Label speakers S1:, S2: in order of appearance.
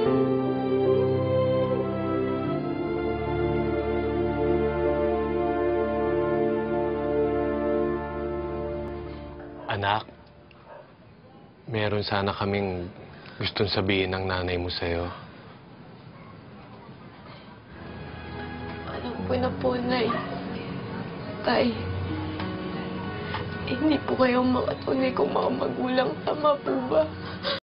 S1: Anak, meron sana kaming gustong sabihin ng nanay mo sa'yo.
S2: Alam ko na po, Nay. Tay, hindi po kayong mga tunay kong mga magulang. Tama po ba?